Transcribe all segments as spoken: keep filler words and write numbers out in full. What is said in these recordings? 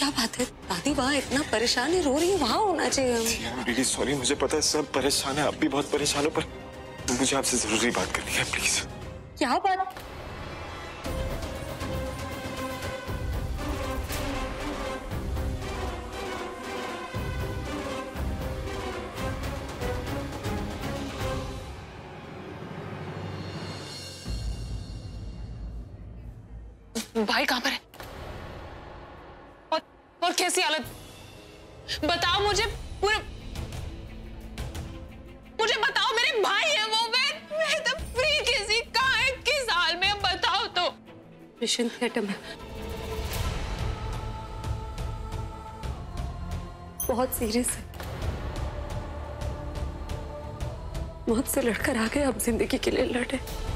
क्या बात है दादी, वहाँ इतना परेशान है, रो रही है, वहाँ होना चाहिए। I'm really sorry, मुझे पता है सब परेशान है, आप भी बहुत परेशान हो, पर मुझे आपसे जरूरी बात करनी है, प्लीज। क्या बात? भाई कहाँ पर है? और और कैसी हालत? बताओ मुझे, पूरा मुझे बताओ, मेरे भाई है वो, मैं मैं तो फ्री किसी कहाँ है, किस हाल में, बताओ तो। मिशन थिएटर में बहुत सीरियस है, मौत से लड़कर आ गए, अब जिंदगी के लिए लड़े।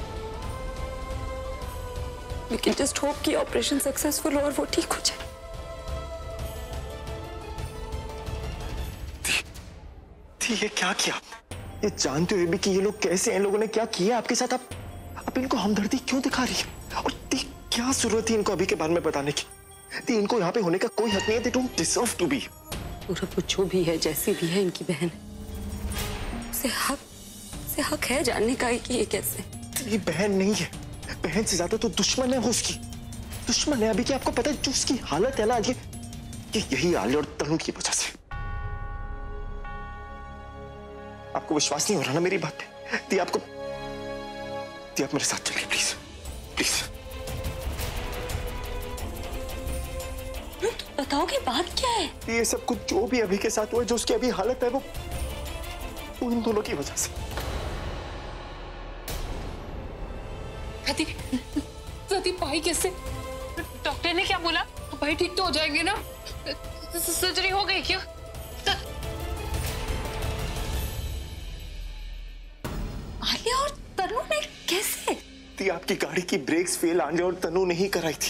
लेकिन जस्ट होप कि ऑपरेशन सक्सेसफुल हो और वो ठीक हो जाए। दी, दी, ये क्या किया आपने? ये जानते हुए भी कि ये लोग कैसे हैं, इन लोगों ने क्या किया आपके साथ, आप आप इनको हमदर्दी क्यों दिखा रही है? और दी, क्या जरूरत थी इनको अभी के बारे में बताने की? दी, इनको यहाँ पे होने का कोई हक नहीं है, they don't deserve to be। पूरा वो जो भी है, जैसी भी है, इनकी बहन है, उसे हक उसे हक है जानने का कि ये कैसे। ये बहन नहीं है, बहन से ज्यादा तो दुश्मन है वो, उसकी दुश्मन है। अभी क्या आपको पता है जो उसकी हालत है ना, ये ये यही आलिया और तनु की वजह से। आपको विश्वास नहीं हो रहा ना मेरी बात पे? दी, आपको दी, आप मेरे साथ चलिए प्लीज, प्लीज। तो बताओ कि बात क्या है? ये सब कुछ जो भी अभी के साथ हुआ, जो उसकी अभी हालत है, वो वो इन दोनों की वजह से। दादी, दादी भाई कैसे? डॉक्टर ने क्या बोला? भाई ठीक तो हो जाएंगे ना? सर्जरी हो गई क्या? आलिया और तनु ने कैसे? दी, आपकी गाड़ी की ब्रेक्स फेल आलिया और तनु ने ही कराई थी।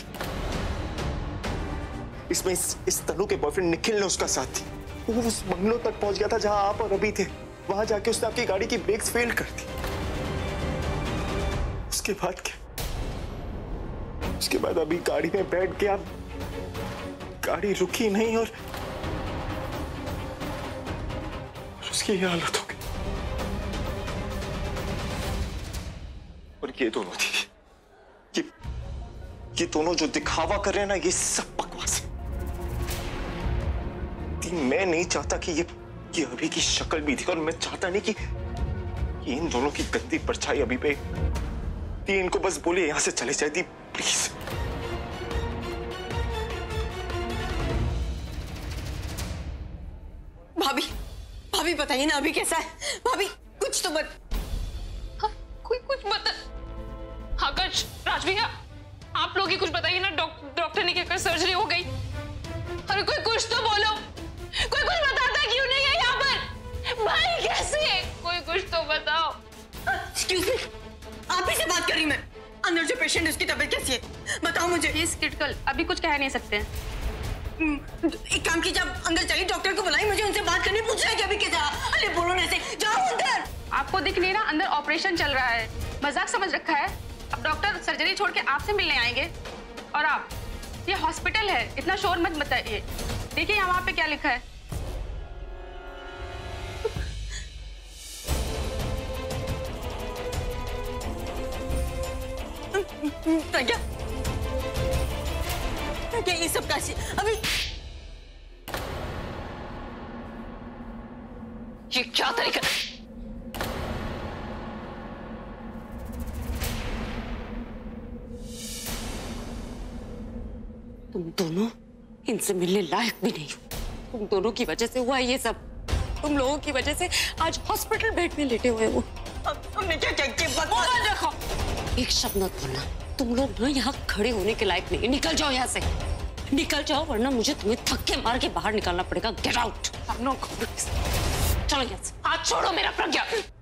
इसमें इस, इस तनु के बॉयफ्रेंड निखिल ने उसका साथ दी। वो उस बंगलों तक पहुंच गया था जहां आप और अभी थे, वहां जाके उसने आपकी गाड़ी की ब्रेक्स फेल कर दी। उसके बाद क्या? उसके बाद अभी गाड़ी में बैठ के आप, गाड़ी रुकी नहीं और, और उसकी ये हालत हो गई। और ये दोनों थी, ये ये दोनों जो दिखावा कर रहे हैं ना, ये सब बकवास है। मैं नहीं चाहता कि ये ये अभी की शक्ल भी थी, और मैं चाहता नहीं कि, कि इन दोनों की गंदी परछाई अभी पे। दी, इनको बस बोलिए यहां से चले जाए, दी प्लीज। भाभी, भाभी बताइए ना अभी कैसा है? भाभी कुछ तो बत हाँ, कोई कुछ बता। हाँ राज भैया, आप लोग ही कुछ बताइए ना। डॉक्टर ने क्या कर, सर्जरी हो गई? अरे कोई कुछ तो बोलो, कोई कुछ बताता क्यों नहीं है यहाँ पर? भाई कैसे? कोई कुछ तो बताओ। एक्सक्यूज मी, आप ही से बात कर रही मैं। अंदर जो पेशेंट है उसकी तबीयत कैसी है? बताओ मुझे। इस क्रिटिकल, अभी कुछ कह नहीं सकते हैं। एक काम कीजिए, आप अंदर जाइए, डॉक्टर को बुलाइए, मुझे उनसे बात करनी, पूछना है कि अभी कैसा। अरे बोलो ना ऐसे, जाओ अंदर। आपको दिख नहीं रहा? अंदर ऑपरेशन चल रहा है, मजाक समझ रखा है। अब डॉक्टर सर्जरी छोड़ के आपसे मिलने आएंगे, और आप, ये हॉस्पिटल है, इतना शोर मत बताइए। देखिए यहाँ पे क्या लिखा है। प्रज्ञा, प्रज्ञा ये सब कैसे? अभी ये क्या तरीका? तुम दोनों इनसे मिलने लायक भी नहीं हो। तुम दोनों की वजह से हुआ ये सब। तुम लोगों की वजह से आज हॉस्पिटल बेड में लेटे हुए वो। हमने क्या क्या किया? देखो, एक शब्द मत बोलना। तुम लोग ना यहाँ खड़े होने के लायक नहीं। निकल जाओ यहाँ से, निकल जाओ, वरना मुझे तुम्हें थक्के मार के बाहर निकालना पड़ेगा। Get out. चलो यहाँ से। हाथ छोड़ो मेरा प्रज्ञा।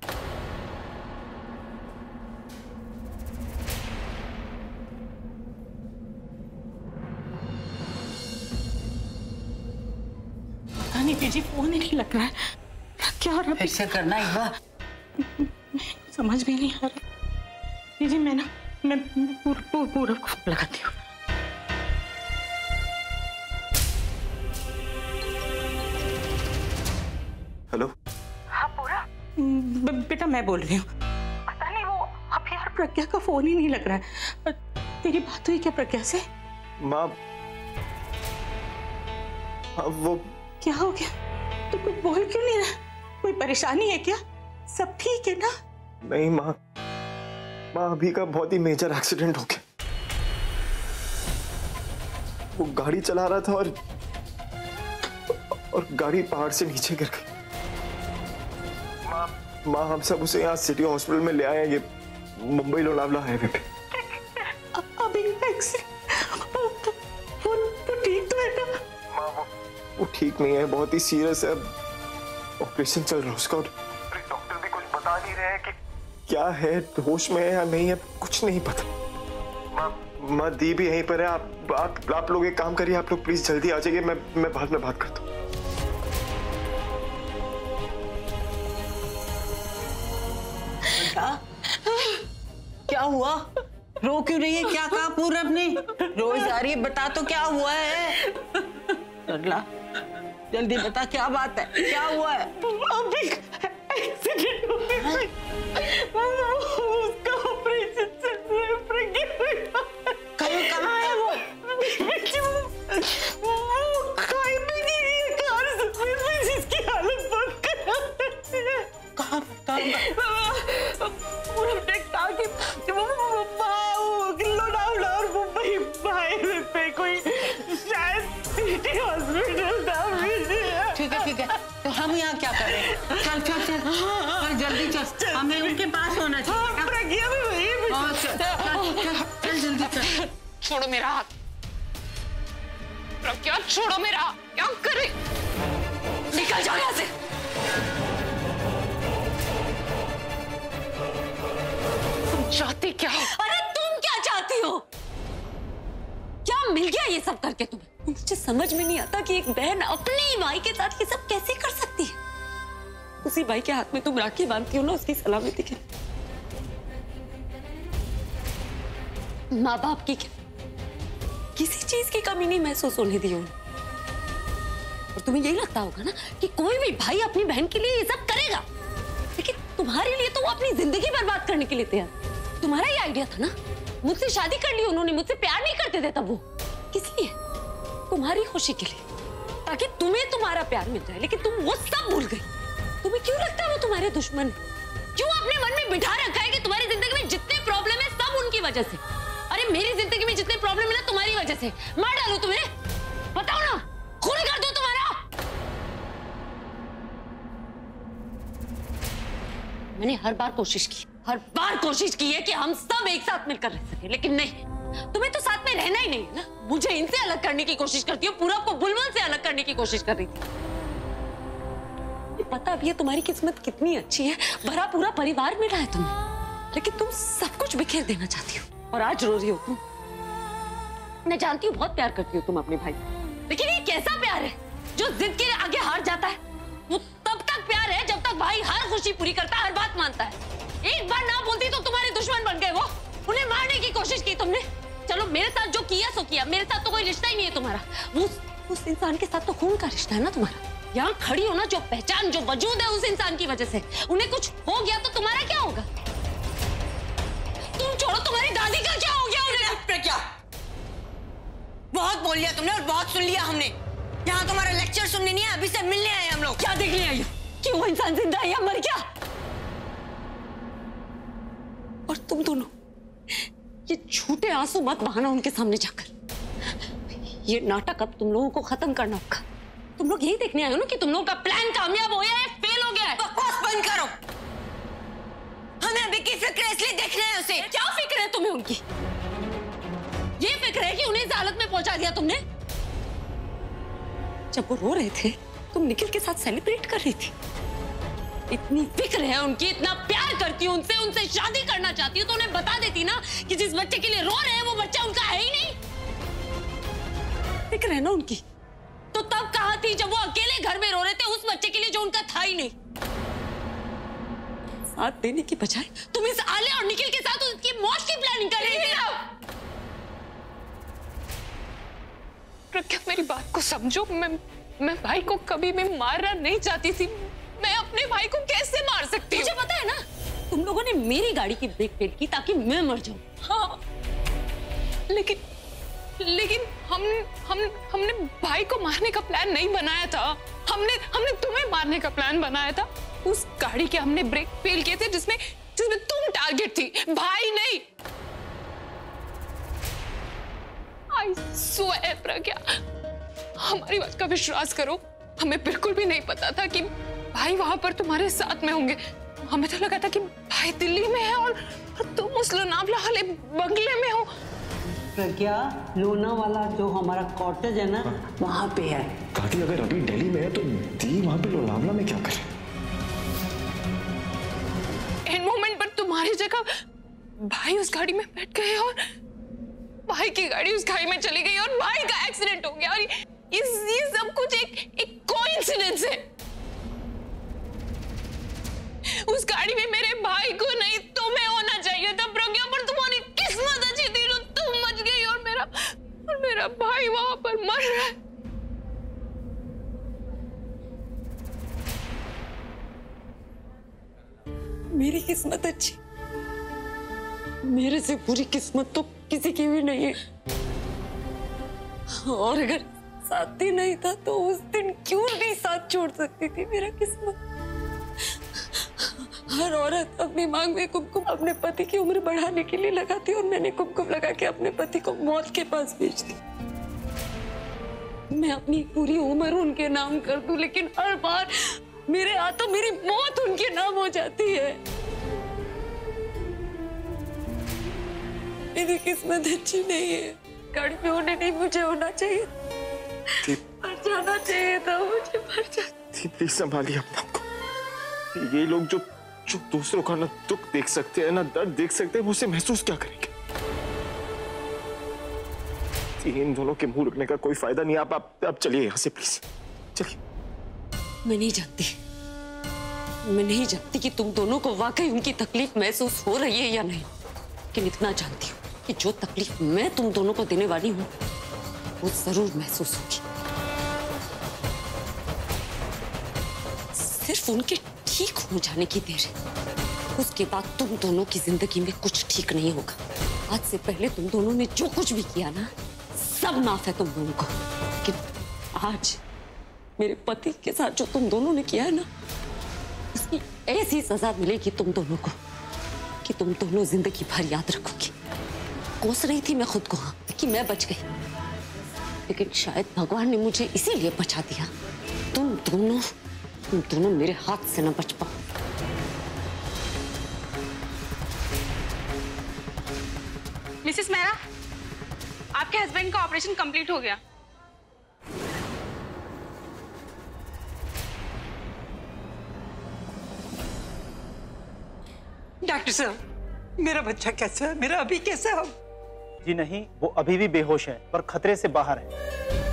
नहीं बीजी, फोन ही नहीं लग रहा है। क्या हो रहा है? ऐसे करना एक बार समझ भी नहीं आ रहा। बीजी मैं ना मैं पूरा पूरा लगाती हूँ। बेटा मैं बोल रही हूँ। पता नहीं वो अभी यार प्रज्ञा का फोन ही नहीं लग रहा है। तेरी बात हुई क्या प्रज्ञा से? माँ वो क्या हो गया? तू कुछ बोल क्यों नहीं रहा? कोई परेशानी है क्या? सब ठीक है ना? नहीं माँ, माँ अभी का बहुत ही मेजर एक्सीडेंट हो गया। वो गाड़ी चला रहा था और और गाड़ी पहाड़ से नीचे गिर गई। माँ माँ हम सब उसे यहाँ सिटी हॉस्पिटल में ले आए हैं, ये मुंबई लोनावला हाईवे पे। अभी वो वो ठीक तो है ना? माँ वो वो ठीक नहीं है, बहुत ही सीरियस है। ऑपरेशन चल रहा है उसका और डॉक्टर भी कुछ बता नहीं रहे हैं कि क्या है, होश में है या नहीं है, कुछ नहीं पता। माँ माँ दी भी यहीं पर है। आप आप आप लोग एक काम करिए, आप लोग प्लीज जल्दी आ जाइए, मैं मैं बाद में बात करता हूँ। क्या हुआ? रो क्यों रही है? क्या कहा पूरब ने? रोज आ रही है, बता तो क्या हुआ है? सरला जल्दी बता, क्या बात है? क्या हुआ है? अभी एक्सीडेंट हो गया, उसका ऑपरेशन चल रहा है। प्रज्ञा कहीं कहाँ है वो? वो खाई भी नहीं रही है, कार से जिसकी हालत बहुत खराब है। कहाँ कहाँ पूरा कहा कि वो लोनावला और मुंबई हाईवे पे कोई शायद सिटी हॉस्पिटल था। ठीक है ठीक है, तो हम यहाँ क्या कर रहे हैं? चल चल चल चल जल्दी चल, हमें उनके पास होना चाहिए। प्रज्ञा भी वही है। चल चल चल जल्दी चल। छोड़ो मेरा हाथ प्रज्ञा, छोड़ो मेरा हाथ। क्या करे? निकल जाओ यहाँ से। तुम चाहती क्या हो? अरे तुम क्या चाहती हो? क्या मिल गया ये सब करके तुम्हें? मुझे समझ में नहीं आता कि एक बहन अपनी भाई के साथ ये सब कैसे कर सकती है। उसी भाई के हाथ में तुम राखी बांधती हो ना, उसकी सलामती के। माँ बाप की क्या किसी चीज की कमी नहीं महसूस होने दी उन्हें। और तुम्हें यही लगता होगा ना कि कोई भी भाई अपनी बहन के लिए ये सब करेगा, लेकिन तुम्हारे लिए तो वो अपनी जिंदगी बर्बाद करने के लिए तैयार। तुम्हारा ये आइडिया था ना, मुझसे शादी कर ली उन्होंने, मुझसे प्यार नहीं करते थे तब वो। किस लिए? तुम्हारी खुशी के लिए, ताकि तुम्हें तुम्हारा प्यार मिल जाए। लेकिन तुम वो सब भूल गई। तुम्हें क्यों लगता है वो तुम्हारे दुश्मन है? क्यों अपने मन में बिठा रखा है कि तुम्हारी जिंदगी में जितने प्रॉब्लम है सब उनकी वजह से? अरे मेरी जिंदगी में जितने प्रॉब्लम है ना तुम्हारी वजह से। मार डालूं तुम्हें? बताओ ना, खून कर दो तुम्हारा। मैंने हर बार कोशिश की, हर बार कोशिश की है कि हम सब एक साथ मिलकर रह सके, लेकिन नहीं, तुम्हें तो साथ में रहना ही नहीं है ना। मुझे इनसे अलग करने की कोशिश करती हो, पूरब को बुलबुल से अलग करने की कोशिश कर रही थी। पता भी है तुम्हारी किस्मत कितनी अच्छी है, भरा पूरा परिवार मिला है तुम्हें, लेकिन तुम सब कुछ बिखेर देना चाहती हो और आज रो रही हो तुम। मैं जानती हूँ बहुत प्यार करती हो तुम अपने भाई, लेकिन ये कैसा प्यार है जो जिद के आगे हार जाता है? वो तब तक प्यार है जब तक भाई हर खुशी पूरी करता है, हर बात मानता है। एक बार ना बोलती तो तुम्हारे दुश्मन बन गए वो। उन्हें मारने की कोशिश की तुमने। चलो मेरे साथ जो किया सो किया, मेरे साथ तो कोई रिश्ता ही नहीं है तुम्हारा। वो उस इंसान के साथ तो खून का रिश्ता है ना तुम्हारा। यहाँ खड़ी हो ना, जो पहचान जो वजूद है उस इंसान की वजह से। उन्हें कुछ हो गया तो तुम्हारा क्या होगा? तुम छोड़ो, तुम्हारी दादी का क्या हो गया उन्हें? प्रज्ञा, बहुत बोल लिया तुमने और बहुत सुन लिया हमने। यहाँ तुम्हारा लेक्चर सुनने नहीं है, अभी से मिलने आए हम लोग। क्या देखने आई हो कि वो इंसान जिंदा है या मर गया? और तुम दोनों ये झूठे आंसू मत बहाना उनके सामने जाकर। ये नाटक अब तुम लोगों को खत्म करना होगा। तुम लोग यही देखने आए हो ना कि तुम लोगों का प्लान कामयाब हो या फेल हो गया है। बकवास बंद करो। हमें अभी की फिक्र है, इसलिए देखना है उसे। क्या फिक्र है तुम्हें उनकी? ये फिक्र है कि उन्हें इस हालत में पहुंचा दिया तुमने। जब वो रो रहे थे तुम निखिल के साथ सेलिब्रेट कर रही थी। इतनी फिक्र है उनकी, इतना प्यार करती हूँ उनसे, उनसे शादी करना चाहती हूँ, तो उन्हें बता देती ना कि जिस बच्चे के लिए रो रहे हैं वो बच्चा उनका है ही नहीं। फिक्र है ना उनकी, तो तब कहाँ थी जब वो अकेले घर में रो रहे थे उस बच्चे के लिए जो उनका था ही नहीं? साथ देने की बजाय तुम इस आलिया और निखिल के साथ उसकी मौत की प्लानिंग कर रही थी। प्रज्ञा, मेरी बात को समझो। मैं मैं भाई को कभी भी मारना नहीं चाहती थी। मैं अपने भाई को कैसे मार सकती हो? मुझे पता है ना, तुम लोगों ने मेरी गाड़ी की ब्रेक फेल की ताकि मैं मर जाऊं। हाँ, लेकिन लेकिन हम हम हमने भाई को मारने का प्लान नहीं बनाया था। हमने हमने तुम्हें मारने का प्लान बनाया था। उस गाड़ी के हमने ब्रेक फेल किए थे जिसमें जिसमें तुम टारगेट थी, भाई नहीं। आई स्वेयर प्रज्ञा, हमारी बात का विश्वास करो, हमें बिल्कुल भी नहीं पता था कि भाई वहां पर तुम्हारे साथ में होंगे। हमें तो लगा था कि भाई दिल्ली में है और तुम उस लोनावला वाले बंगले में हो। प्रज्ञा, लोनावाला जो हमारा कॉटेज है ना, वहां पे है। दादी अगर अभी दिल्ली में है तो दी वहां पे लोनावला में क्या करे? एंड मोमेंट पर तुम्हारी जगह भाई उस गाड़ी में बैठ गए और भाई की गाड़ी उस खाई में चली गई और भाई का एक्सीडेंट हो गया। और ये सब कुछ एक एक कोइंसिडेंस है। उस गाड़ी में मेरे भाई को नहीं तुम्हें होना चाहिए था प्रज्ञा, पर तुम्हारी किस्मत अच्छी थी तो तुम बच गई और मेरा और मेरा भाई वहां पर मर रहा है। मेरी किस्मत अच्छी, मेरे से बुरी किस्मत तो किसी की भी नहीं है। और अगर साथ ही नहीं था तो उस दिन क्यों नहीं साथ छोड़ सकती थी मेरा किस्मत। हर औरत अपनी मांग में कुमकुम अपने पति की उम्र बढ़ाने के लिए लगाती और मैंने कुमकुम लगा के अपने पति को मौत के पास भेज दी। मैं अपनी पूरी उम्र उनके नाम कर दूं, लेकिन हर बार मेरे हाथों मेरी मौत उनके नाम हो जाती है। मेरी किस्मत अच्छी नहीं है। गाड़ी में होने नहीं मुझे होना चाहिए, मर जाना चाहिए था मुझे, मर जाना। प्लीज संभालिए अपने आप को। ये लोग जो जो दूसरों का ना दुख देख सकते हैं ना दर्द देख सकते हैं, वो उसे महसूस क्या करेंगे? इन दोनों के मुंह रुकने का कोई फायदा नहीं। आप आप, आप चलिए यहाँ से प्लीज, चलिए। मैं नहीं जानती, मैं नहीं जानती कि तुम दोनों को वाकई उनकी तकलीफ महसूस हो रही है या नहीं, लेकिन इतना जानती हूँ कि जो तकलीफ मैं तुम दोनों को देने वाली हूँ वो जरूर महसूस होगी। सिर्फ उनके ठीक हो जाने की देर है, उसके बाद तुम दोनों की जिंदगी में कुछ ठीक नहीं होगा। आज से पहले तुम दोनों ने जो कुछ भी किया ना, सब माफ है तुम दोनों को, लेकिन आज मेरे पति के साथ जो तुम दोनों ने किया है ना, उसकी ऐसी सजा मिलेगी तुम दोनों को कि तुम दोनों जिंदगी भर याद रखोगी। कोस रही थी मैं खुद को कि मैं बच गई, लेकिन शायद भगवान ने मुझे इसीलिए बचा दिया। तुम दोनों तुम दोनों मेरे हाथ से न बच पाओ। मिसेस मेहरा, आपके हस्बैंड का ऑपरेशन कंप्लीट हो गया। डॉक्टर साहब, मेरा बच्चा कैसा है? मेरा अभी कैसा है? जी नहीं, वो अभी भी बेहोश है पर खतरे से बाहर है।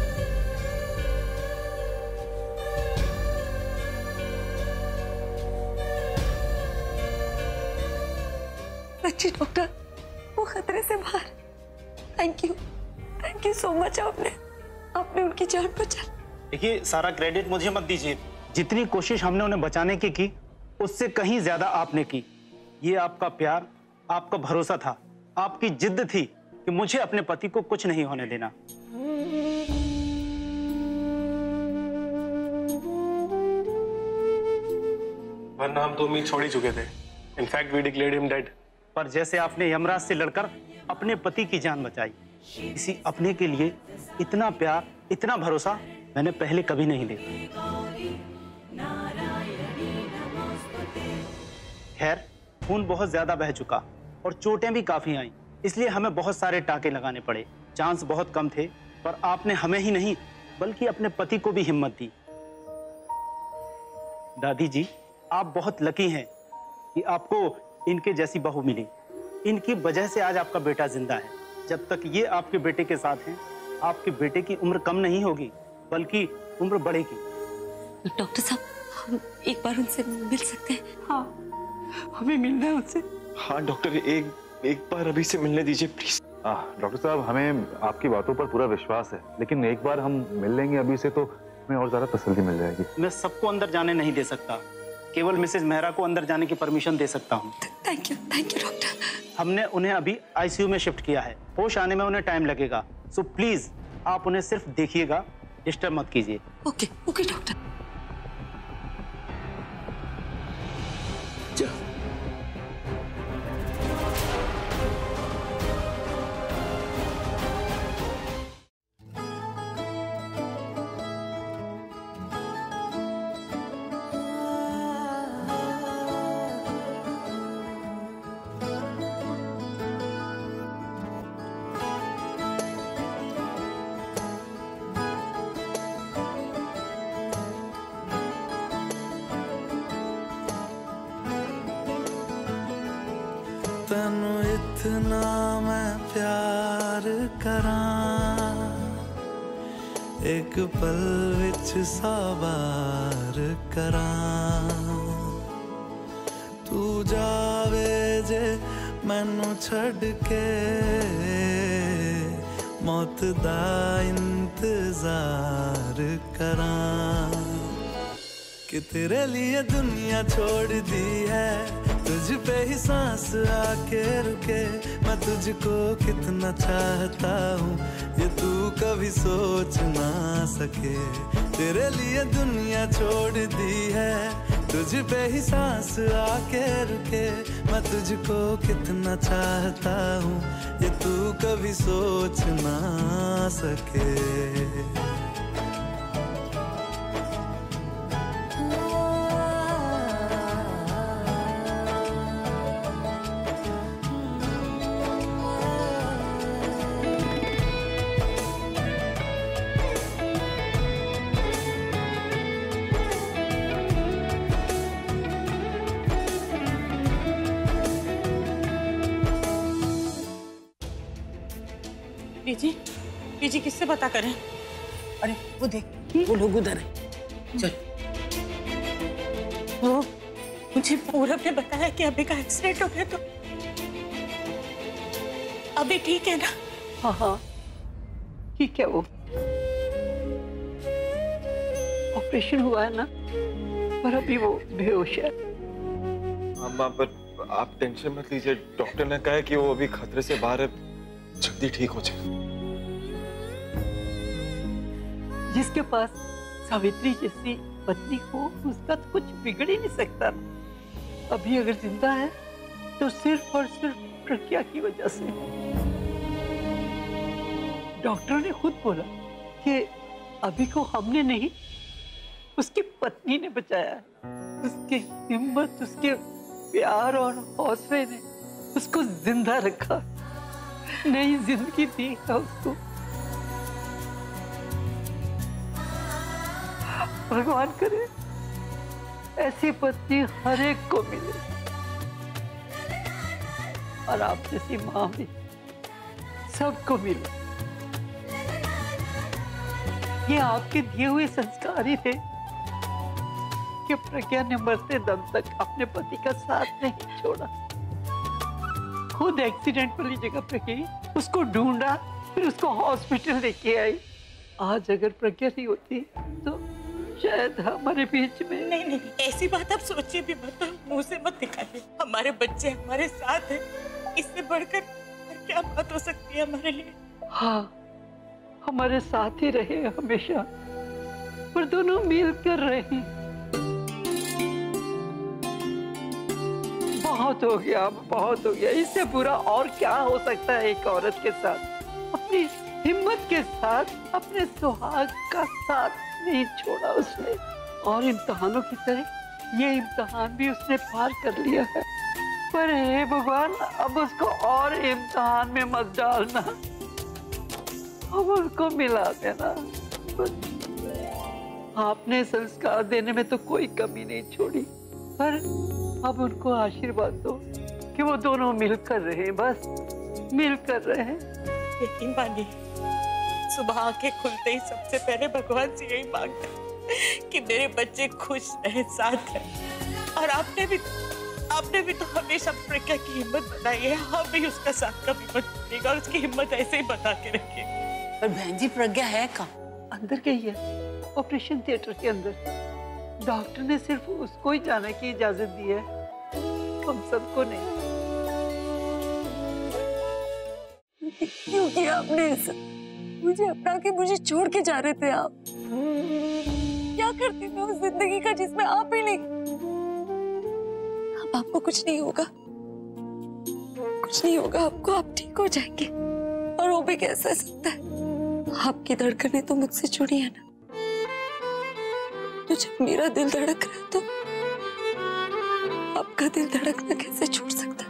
अच्छी डॉक्टर, वो खतरे से बाहर। Thank you, thank you so much. आपने आपने उनकी जान बचा। देखिए, सारा क्रेडिट मुझे मत दीजिए। जितनी कोशिश हमने उन्हें बचाने की की, उससे कहीं ज्यादा आपने की। ये आपका प्यार, आपका भरोसा था, आपकी जिद्द थी कि मुझे अपने पति को कुछ नहीं होने देना। वरना हम तो उम्मीद छोड़ ही चुके थे। In fact we declared him dead. पर जैसे आपने यमराज से लड़कर अपने पति की जान बचाई, किसी अपने के लिए इतना प्यार, इतना भरोसा मैंने पहले कभी नहीं देखा। खैर, खून बहुत ज्यादा बह चुका और चोटें भी काफी आईं, इसलिए हमें बहुत सारे टाके लगाने पड़े। चांस बहुत कम थे, पर आपने हमें ही नहीं बल्कि अपने पति को भी हिम्मत दी। दादी जी, आप बहुत लकी हैं कि आपको इनके जैसी बहू मिली। इनकी वजह से आज आपका बेटा जिंदा है। जब तक ये आपके बेटे के साथ हैं, आपके बेटे की उम्र कम नहीं होगी बल्कि उम्र बढ़ेगी। डॉक्टर साहब, हम एक बार उनसे मिल सकते हैं? हाँ, हमें मिलना है उनसे। हाँ डॉक्टर, एक एक बार अभी से मिलने दीजिए प्लीज। डॉक्टर साहब, हमें आपकी बातों पर पूरा विश्वास है, लेकिन एक बार हम मिल लेंगे अभी से तो हमें और ज्यादा तसल्ली मिल जाएगी। मैं सबको अंदर जाने नहीं दे सकता। केवल मिसेज मेहरा को अंदर जाने की परमिशन दे सकता हूँ। Thank you, thank you doctor. हमने उन्हें अभी आईसीयू में शिफ्ट किया है, होश आने में उन्हें टाइम लगेगा, सो प्लीज आप उन्हें सिर्फ देखिएगा, डिस्टर्ब मत कीजिए। Okay okay doctor. तनु इतना मैं प्यार करां, एक पल विच सवार करां, तू जावे जे मैनू छड़ के, मौत दा इंतजार करां, कि तेरे लिए दुनिया छोड़ दी है, तुझ पे ही सांस आके रुके, मैं तुझको कितना चाहता हूँ ये तू कभी सोच ना सके, तेरे लिए दुनिया छोड़ दी है, तुझ पे ही सांस आके रुके, मैं तुझको कितना चाहता हूँ ये तू कभी सोच ना सके। जी जी किससे पता करें? अरे वो देख, वो लोग उधर है। चल। वो मुझे पूरब ने बताया कि अभी का एक्सीडेंट हो गया, तो अभी ठीक है ना? हाँ हाँ ठीक है, वो ऑपरेशन हुआ है ना, पर अभी वो बेहोश है। अम्मा पर आप टेंशन मत लीजिए, डॉक्टर ने कहा है कि वो अभी खतरे से बाहर है, जल्दी ठीक हो जाए। जिसके पास सावित्री जैसी पत्नी हो उसका तो कुछ बिगड़ ही नहीं सकता। अभी अगर जिंदा है तो सिर्फ और सिर्फ प्रज्ञा की वजह से। डॉक्टर ने खुद बोला कि अभी को हमने नहीं, उसकी पत्नी ने बचाया है। उसकी हिम्मत, उसके प्यार और हौसले ने उसको जिंदा रखा, नई जिंदगी दी है उसको। भगवान करे ऐसी पत्नी हर एक को मिले, और आप जैसी माँ भी सबको मिले। ये आपके दिए हुए संस्कार ही थे कि प्रज्ञा ने मरते दम तक अपने पति का साथ नहीं छोड़ा। खुद एक्सीडेंट वाली जगह पे गई, उसको ढूंढा, फिर उसको हॉस्पिटल लेके आई। आज अगर प्रज्ञा नहीं होती तो शायद हमारे बीच में। नहीं नहीं ऐसी बात आप सोचिए भी मत, मुंह से मत दिखाइए। हमारे बच्चे हमारे साथ हैं, इससे बढ़कर क्या बात हो सकती है हमारे लिए? हाँ हमारे साथ ही रहे हमेशा, पर दोनों मिल कर रहे। बहुत हो गया, बहुत हो गया, इससे बुरा और क्या हो सकता है एक औरत के साथ? अपनी हिम्मत के साथ अपने सुहाग का साथ नहीं छोड़ा उसने, और इम्तिहानों की तरह ये इम्तिहान भी उसने पार कर लिया है। पर हे भगवान, अब उसको और इम्तिहान में मत डालना, अब उसको मिला देना। आपने संस्कार देने में तो कोई कमी नहीं छोड़ी, पर अब उनको आशीर्वाद दो कि वो दोनों मिलकर रहे, बस मिलकर रहे। यकीन मानिए, सुबह आंखें खुलते ही सबसे पहले भगवान से यही मांगता कि मेरे बच्चे खुश रहे, साथ रहे। और आपने भी आपने भी तो हमेशा प्रज्ञा की हिम्मत बनाई है, हम भी उसका साथ कभी मत देगा, और उसकी हिम्मत ऐसे ही बता के रखिए। पर बहन जी प्रज्ञा है कहाँ? अंदर गई है, ऑपरेशन थिएटर के अंदर। डॉक्टर ने सिर्फ उसको ही जाने की इजाजत दी है, हम सबको नहीं। क्यों किया आपने ऐसा? मुझे अपना के मुझे छोड़ के जा रहे थे आप। क्या करती मैं उस जिंदगी का जिसमें आप ही नहीं। अब आपको कुछ नहीं होगा, कुछ नहीं होगा आपको, आप ठीक हो जाएंगे। और वो भी कैसे सकता है? आपकी धड़कनें तो मुझसे जुड़ी है ना, तो जब मेरा दिल धड़क रहा है तो आपका दिल धड़कना कैसे छूट सकता है?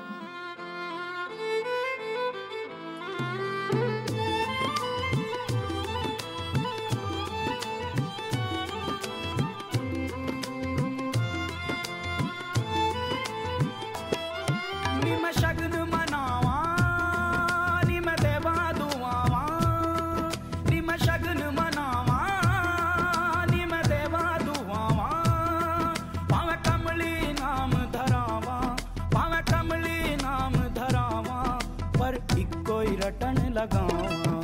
रटन लगावा